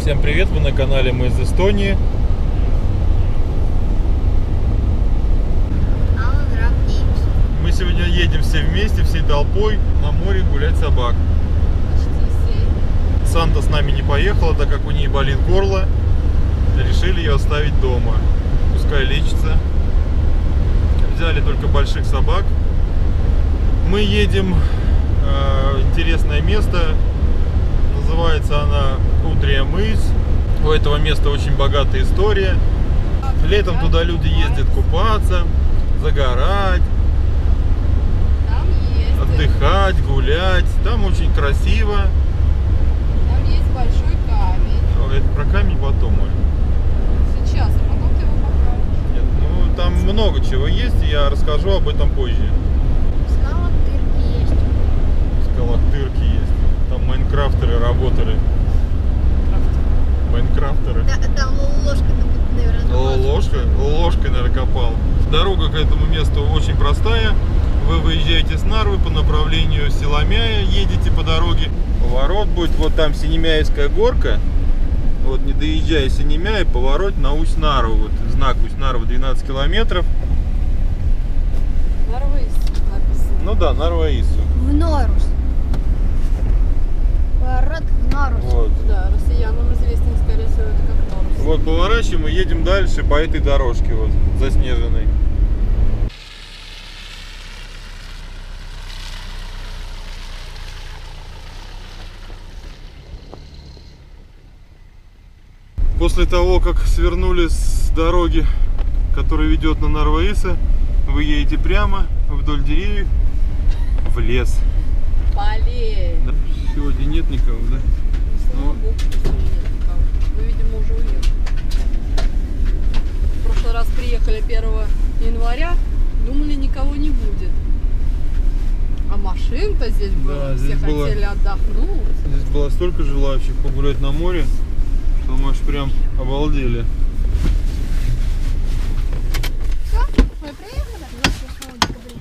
Всем привет, вы на канале Мы из Эстонии. Мы сегодня едем все вместе, всей толпой на море гулять собак. Санта с нами не поехала, так как у нее болит горло. Решили ее оставить дома. Пускай лечится. Взяли только больших собак. Мы едем в интересное место. Называется она Удрея мыс. У этого места очень богатая история. Летом туда люди ездят купаться, загорать, отдыхать, гулять. Там очень красиво. Там есть большой камень. Это про камень потом, Оль. Сейчас, а потом ты его покажешь. Нет, ну там много чего есть, и я расскажу об этом позже. Скалотырки есть. Скалотырки есть. Там майнкрафтеры работали. Майнкрафтеры. Да, там ложка, наверное. Ложкой, наверное, копал. Дорога к этому месту очень простая. Вы выезжаете с Нарвы по направлению Силомяя, едете по дороге. Поворот будет вот там Синемяевская горка. Вот не доезжая Синемяя, поворот на Усть-Нарву. Вот знак Усть-Нарва 12 километров. Нарвыс написано. Ну да, Нарва-Ису. В Норус. Поворот в Норус. Вот. Да, россиянам известен, скорее всего, это как Норус. Вот поворачиваем и едем дальше по этой дорожке вот заснеженной. После того, как свернули с дороги, которая ведет на Нарва-Иса, вы едете прямо вдоль деревьев в лес. Полей. Да, сегодня нет никого, да? Слава богу, что сегодня нет никого. Мы, видимо, уже уехали. В прошлый раз приехали 1 января, думали, никого не будет. А машин-то здесь было, Да, все здесь было- хотели отдохнуть. Здесь было столько желающих погулять на море, что мы аж прям обалдели. Мы приехали? 28 декабря.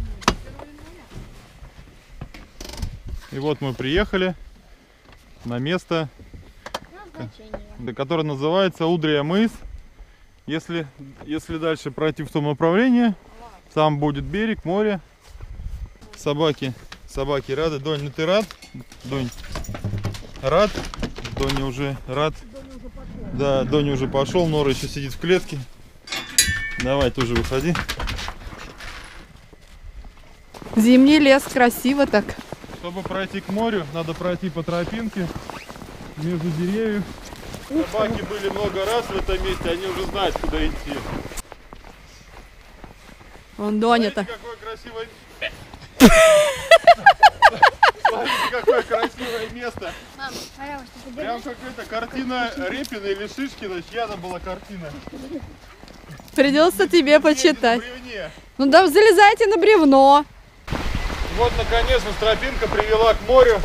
И вот мы приехали на место, которое называется Удрея мыс. Если дальше пройти в том направлении, там будет берег, море. Собаки рады. Донь, ну ты рад? Донь, рад? Доня уже рад. Да, Доня уже пошел, Нора еще сидит в клетке. Давай, тоже выходи. Зимний лес, красиво так. Чтобы пройти к морю, надо пройти по тропинке между деревьев. Собаки были много раз в этом месте, они уже знают, куда идти. Вон Доня-то. Смотрите, какое красивое... Смотрите, какое красивое место. Мам, пожалуйста, Прям какая-то картина Репина или Шишкина, чья-то была картина. Придется тебе почитать. На бревне. Ну да, залезайте на бревно. Вот, наконец-то, тропинка привела к морю.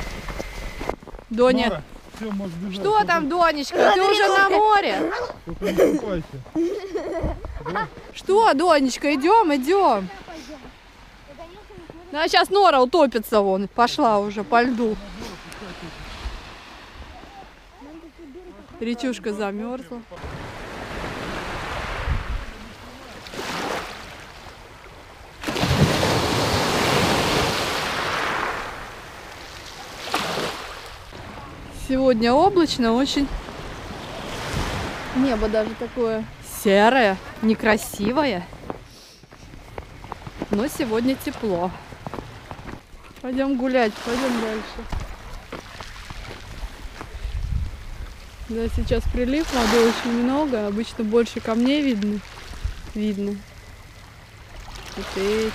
Доня. Нора, всё, можешь бежать. Что там, Донечка? Ты уже на море? Только не купайся. Что, Донечка, идем. Да, сейчас Нора утопится вон. Пошла уже по льду. Речушка замерзла. Сегодня облачно очень. Небо даже такое серое, некрасивое. Но сегодня тепло. Пойдем гулять, пойдем дальше. Да, сейчас прилив, воды очень много. Обычно больше камней видно. Вот эти.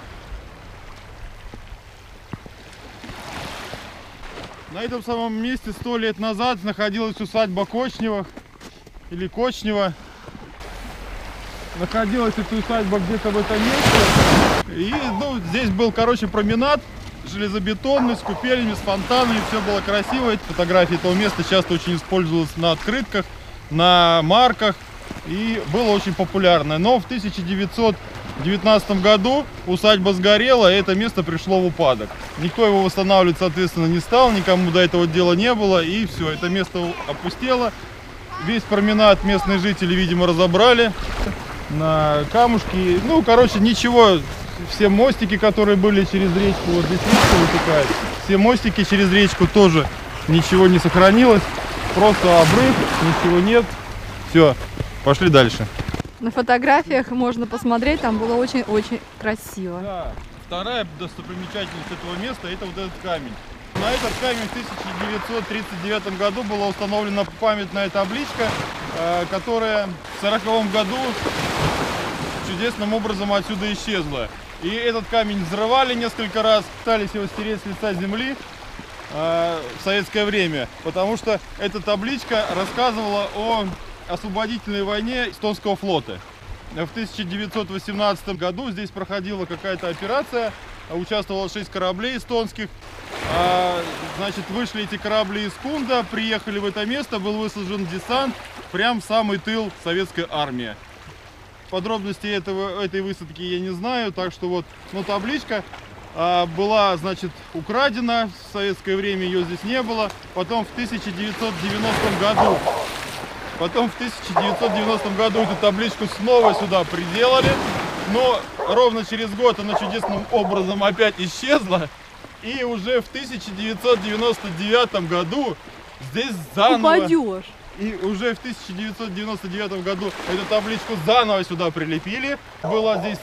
На этом самом месте 100 лет назад находилась усадьба Кочневых или Кочнева. Находилась эта усадьба где-то в этом месте. И здесь был, променад железобетонный, с купелями, с фонтанами, все было красиво. Фотографии этого места часто очень использовалась на открытках, на марках. и было очень популярное. Но в 1919 году усадьба сгорела, и это место пришло в упадок. Никто его восстанавливать, соответственно, не стал, никому до этого дела не было, и все, это место опустело. Весь променад местные жители, видимо, разобрали на камушки. Ну, короче, ничего, все мостики, которые были через речку, вот здесь речка вытекает, все мостики через речку тоже ничего не сохранилось. Просто обрыв, ничего нет. Все, пошли дальше. На фотографиях можно посмотреть, там было очень-очень красиво. Да. Вторая достопримечательность этого места — это вот этот камень. На этот камень в 1939 году была установлена памятная табличка, которая в 1940 году чудесным образом отсюда исчезла. И этот камень взрывали несколько раз, пытались его стереть с лица земли в советское время, потому что эта табличка рассказывала о освободительной войне Эстонского флота. В 1918 году здесь проходила какая-то операция, участвовало 6 кораблей эстонских. Значит, вышли эти корабли из Кунда, приехали в это место, был высажен десант прям в самый тыл советской армии. Подробностей этой высадки я не знаю, так что вот, но табличка была, значит, украдена, в советское время ее здесь не было. Потом в 1990 году эту табличку снова сюда приделали, но ровно через год она чудесным образом опять исчезла. И уже в 1999 году здесь заново... Упадешь. И уже в 1999 году эту табличку заново сюда прилепили. Была здесь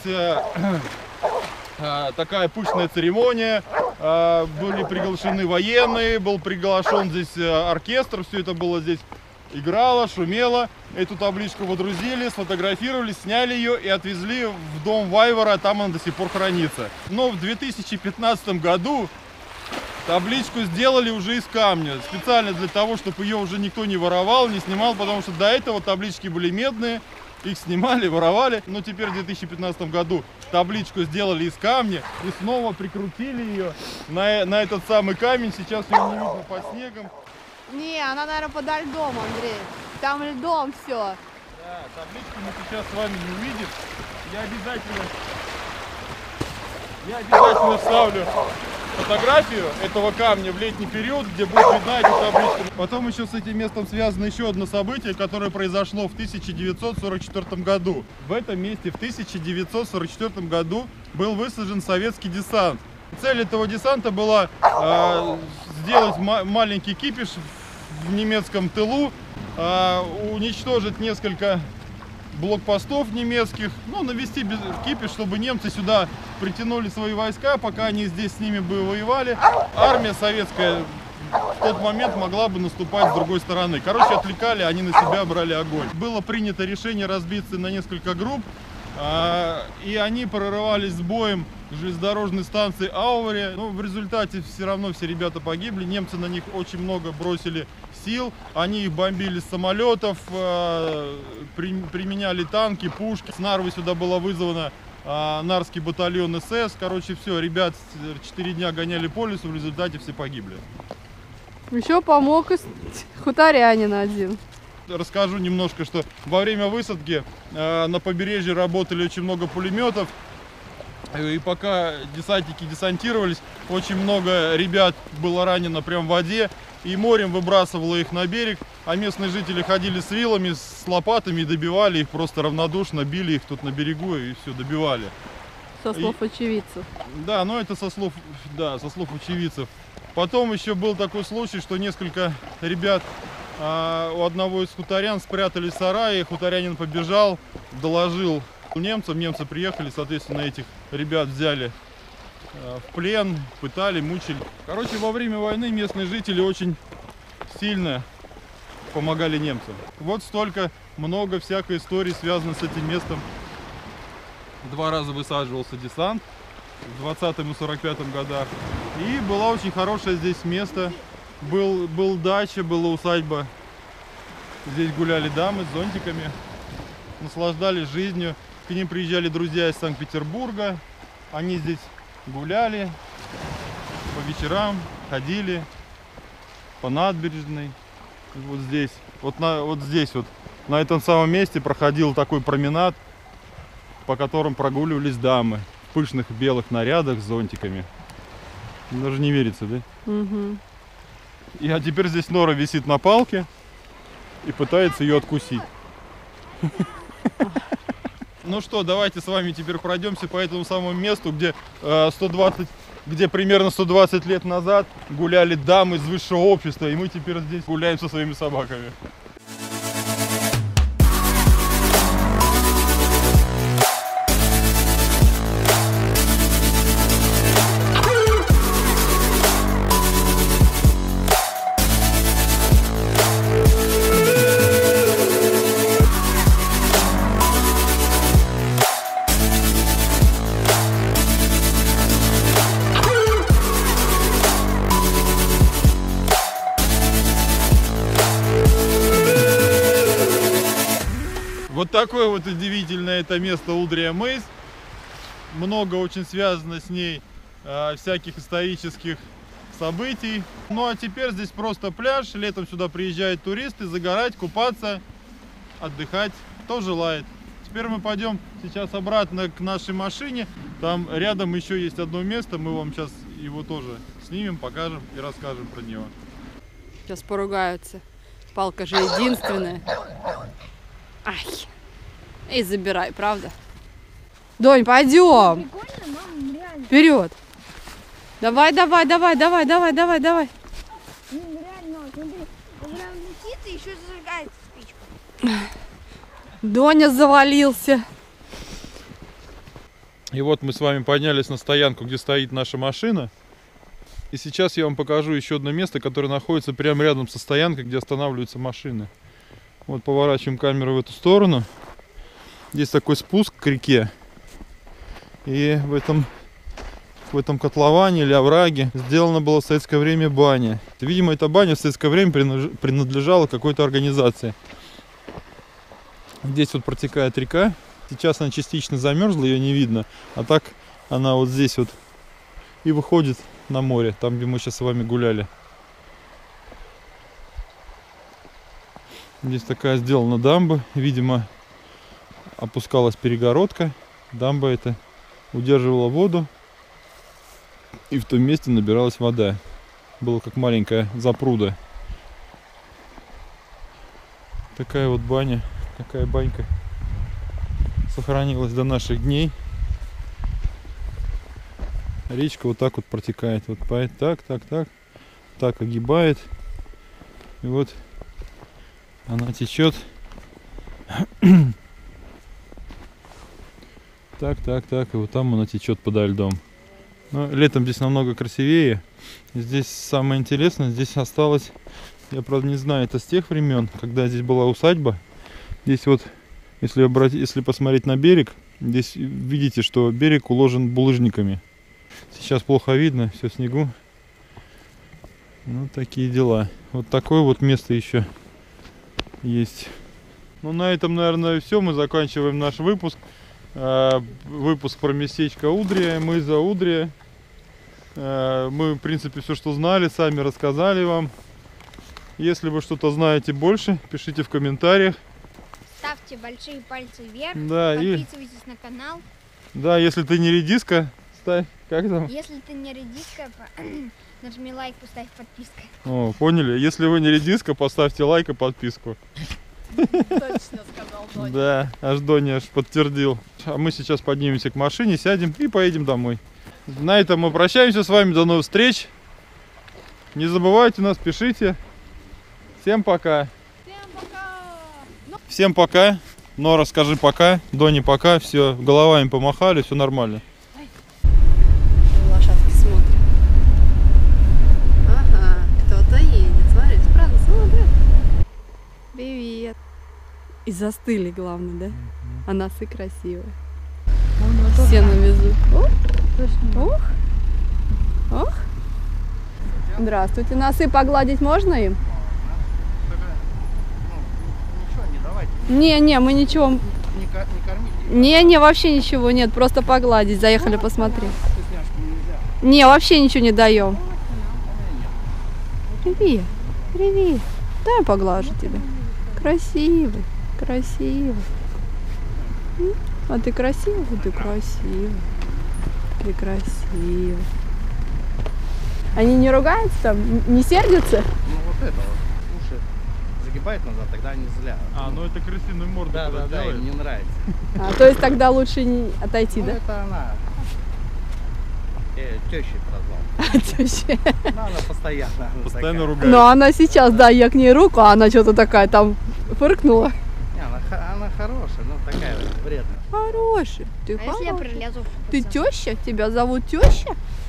такая пышная церемония, были приглашены военные, был приглашен здесь оркестр, все это было здесь, играло, шумело. Эту табличку водрузили, сфотографировали, сняли ее и отвезли в дом Вайвара, там она до сих пор хранится. Но в 2015 году табличку сделали уже из камня, специально для того, чтобы ее уже никто не воровал, не снимал, потому что до этого таблички были медные, их снимали, воровали. Но теперь в 2015 году табличку сделали из камня и снова прикрутили ее на этот самый камень. Сейчас ее не видно под снегом. Не, она, наверное, подо льдом, Андрей. Там льдом все. Да, табличку мы сейчас с вами не увидим. Я обязательно вставлю фотографию этого камня в летний период, где будет видна эта табличка. Потом еще с этим местом связано еще одно событие, которое произошло в 1944 году. В этом месте в 1944 году был высажен советский десант. Цель этого десанта была сделать маленький кипиш в немецком тылу, уничтожить несколько блокпостов немецких, ну, навести кипиш, чтобы немцы сюда притянули свои войска, пока они здесь с ними бы воевали. Армия советская в тот момент могла бы наступать с другой стороны. Короче, отвлекали, они на себя брали огонь. Было принято решение разбиться на несколько групп, и они прорывались с боем к железнодорожной станции Аури. Но в результате все равно все ребята погибли. Немцы на них очень много бросили сил. Они их бомбили с самолетов, применяли танки, пушки. С Нарвы сюда было вызвано Нарвский батальон СС. Короче, все, ребят 4 дня гоняли по лесу, в результате все погибли. Еще помог хуторянин один. Расскажу немножко, что во время высадки на побережье работали очень много пулеметов. И пока десантники десантировались, очень много ребят было ранено прямо в воде. И морем выбрасывало их на берег. А местные жители ходили с вилами, с лопатами и добивали их просто равнодушно. Били их тут на берегу и все, добивали. Со слов очевидцев. Да, но это со слов очевидцев. Потом еще был такой случай, что несколько ребят у одного из хуторян спрятались в сарае, хуторянин побежал, доложил немцам, немцы приехали, соответственно, этих ребят взяли в плен, пытали, мучили. Короче, во время войны местные жители очень сильно помогали немцам. Вот столько, много всякой истории связано с этим местом. 2 раза высаживался десант в 20-м и 45-м годах. И было очень хорошее здесь место. Был дача, была усадьба. Здесь гуляли дамы с зонтиками, наслаждались жизнью. К ним приезжали друзья из Санкт-Петербурга. Они здесь гуляли по вечерам, ходили по набережной. Вот здесь, вот здесь вот на этом самом месте проходил такой променад, по которым прогуливались дамы в пышных белых нарядах с зонтиками. Даже не верится, да? Угу. А теперь здесь Нора висит на палке и пытается ее откусить. Ну что, давайте с вами теперь пройдемся по этому самому месту, где примерно 120 лет назад гуляли дамы из высшего общества, и мы теперь здесь гуляем со своими собаками. Вот такое вот удивительное это место Удрия Мейс. Много очень связано с ней всяких исторических событий. Ну а теперь здесь просто пляж. Летом сюда приезжают туристы загорать, купаться, отдыхать, кто желает. Теперь мы пойдем сейчас обратно к нашей машине. Там рядом еще есть одно место. Мы вам сейчас его тоже снимем, покажем и расскажем про него. Сейчас поругаются. Палка же единственная. Ай. И забирай, правда? Донь, пойдем. Прикольно, мам, реально. Вперед. Давай, давай, давай, давай, давай, давай, давай. Реально, смотри, он прям летит и еще зажигается спичка. Доня завалился. И вот мы с вами поднялись на стоянку, где стоит наша машина. И сейчас я вам покажу еще одно место, которое находится прямо рядом со стоянкой, где останавливаются машины. Вот поворачиваем камеру в эту сторону. Здесь такой спуск к реке. И в этом котловане или овраге сделана была в советское время баня. Видимо, эта баня в советское время принадлежала какой-то организации. Здесь вот протекает река. Сейчас она частично замерзла, ее не видно. А так она вот здесь вот и выходит на море, там, где мы сейчас с вами гуляли. Здесь такая сделана дамба. Видимо, опускалась перегородка. Дамба эта удерживала воду. И в том месте набиралась вода. Было как маленькая запруда. Такая вот баня. Такая банька сохранилась до наших дней. Речка вот так вот протекает. Вот так огибает. И вот она течет. Так. И вот там она течет подо льдом. Но летом здесь намного красивее. Здесь самое интересное, здесь осталось, я правда не знаю, это с тех времен, когда здесь была усадьба. Здесь вот, если посмотреть на берег, здесь видите, что берег уложен булыжниками. Сейчас плохо видно, все в снегу. Ну, такие дела. Вот такое вот место еще есть. Ну, на этом, наверное, все. Мы заканчиваем наш выпуск. Выпуск про местечко Удрия. Мы за Удрия. Мы, в принципе, все, что знали, сами рассказали вам. Если вы что-то знаете больше, пишите в комментариях. Ставьте большие пальцы вверх. Да, подписывайтесь на канал. Да, если ты не редиска, ставь. Как там? Если ты не редиска, нажми лайк, поставь подписку. О, поняли? Если вы не редиска, поставьте лайк и подписку. Точно сказал Доня. Да, аж Доня подтвердил. А мы сейчас поднимемся к машине, сядем и поедем домой. На этом мы прощаемся с вами. До новых встреч. Не забывайте нас, пишите. Всем пока. Всем пока. Нора, скажи пока. Доне пока. Все, головами помахали, все нормально. Лошадки смотрят. Ага, кто-то едет. Смотри, правда смотрят. Привет. И застыли, главное, да? А носы красивые. Сено везут. Ох. Ох. Здравствуйте. Носы погладить можно им? Не, мы ничего. Не кормить? Не, вообще ничего нет, просто погладить. Заехали посмотреть. Не, вообще ничего не даем. Привет. Дай поглажу тебя. Красивый. красиво. А ты красивый? Ты красивый. Ты красивый. Они не ругаются там? Не сердятся? Ну вот это вот, уши загибает назад, тогда они злят. А, ну это крысиную морду Да, когда да, да, делает. им не нравится. А, то есть тогда лучше не отойти, Ну да? это она. Тещей прозвал. Теща. Ну, она постоянно. Постоянно такая. ругается. Но она сейчас, да, я к ней руку, а она что-то такая там фыркнула. Не, она хорошая, но такая вредная. Хороший. Ты А если я хороший. прилезу в Ты пацан? теща? Тебя зовут теща?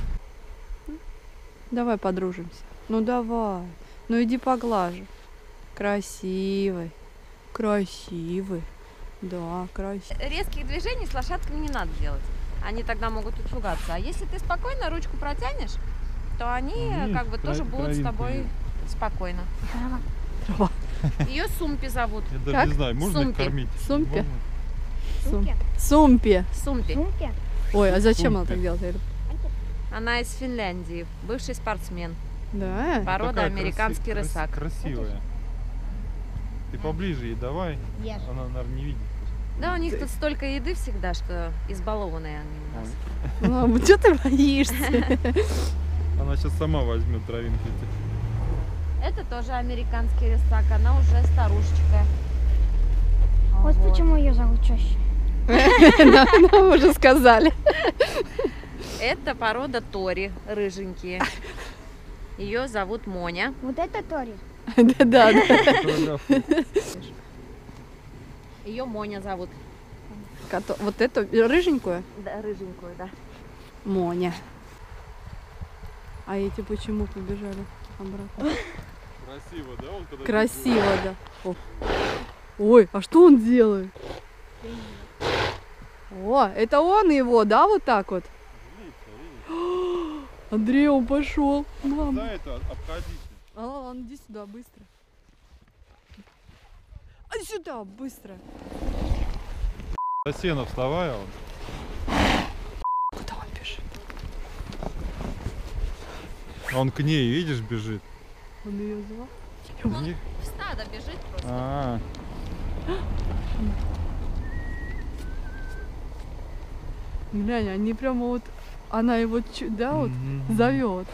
Давай подружимся. Ну давай. Ну иди поглажу. Красивый. Красивый. Да, красивый. Резких движений с лошадками не надо делать. Они тогда могут испугаться. А если ты спокойно ручку протянешь, то они как бы тоже будут с тобой спокойно. Трава. Ее Сумпи зовут. Я даже Как? не знаю, можно их Сумпи. кормить? Сумпи? Можно? Сумки? Сумпи. Сумпи. Сумки? Ой, а зачем она Сумпи. так делает? Я говорю, Она из Финляндии, бывший спортсмен. да. Порода Такая американский рысак. Красивая. Ты поближе ей давай. Ешь. Она, наверное, не видит. Да, у них тут столько еды всегда, что избалованные они у нас. Ну, что ты боишься? Она сейчас сама возьмет травинки эти. Это тоже американский рысак, она уже старушечка. Вот почему ее зовут чаще. Нам уже сказали. Это порода Тори, рыженькие. Ее зовут Моня. Вот это Тори. Да. Ее Моня зовут. Вот эту рыженькую? Да, рыженькую, да. Моня. А эти почему побежали обратно? Красиво, да? Он когда Красиво, да. О. Ой, а что он делает? О, это он его, да, вот так вот? Андрей, он пошел. Мам. Да, это обходите. Ладно, иди сюда, быстро. А сюда, быстро. До сена вставай, а он. Куда он бежит? Он к ней, видишь, бежит. Он ее звал? Он в стадо бежит просто. А, Глянь, они прямо вот, она его, да, вот Мгм. зовет.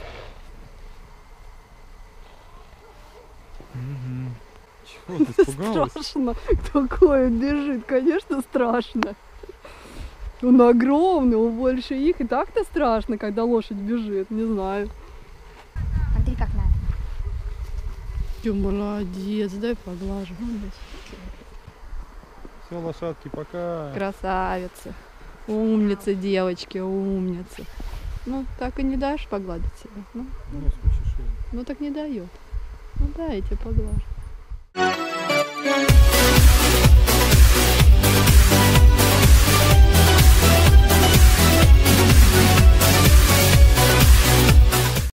Мгм. Чего ты испугалась? Страшно. Такое бежит, конечно, страшно. Он огромный, он больше их. И так-то страшно, когда лошадь бежит, не знаю. Смотри, как надо. Ты молодец, дай поглажу. Все, лошадки, пока. Красавица. Умница, девочки, умница. Ну, так и не дашь погладить себя. Ну, Нос почеши. ну так не дает. Ну да, я тебе поглажу.